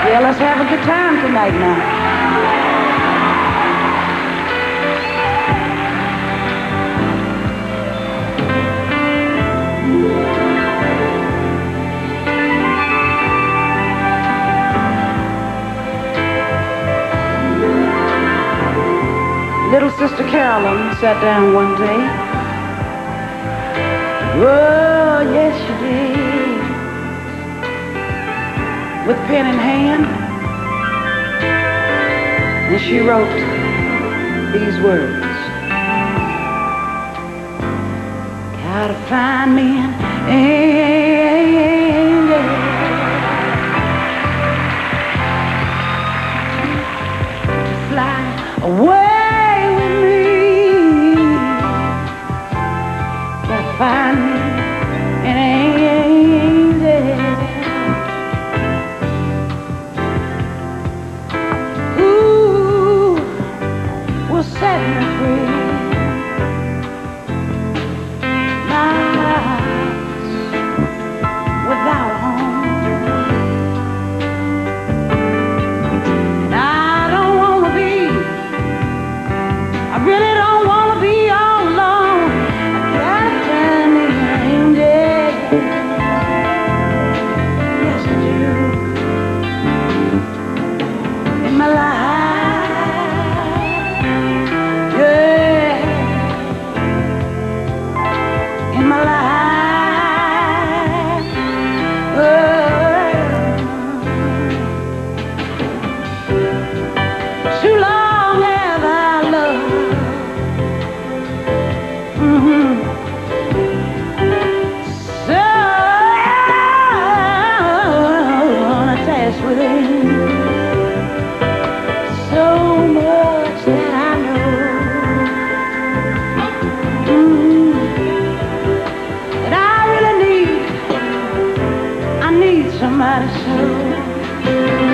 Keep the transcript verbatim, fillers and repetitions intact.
Yeah, let's have a good time tonight now. Little Sister Carolyn sat down one day. Oh, yes, she did. With pen in hand, and she wrote these words. Gotta find me an angel to fly away. Find me an angel who will set me free. My house without a home, and I don't want to be, I really don't want to be all alone. Yes, I do. In my life, yeah. In my life, oh. Too long have I loved. Mm-hmm. With him, so much that I know, mm, that I really need, I need somebody so.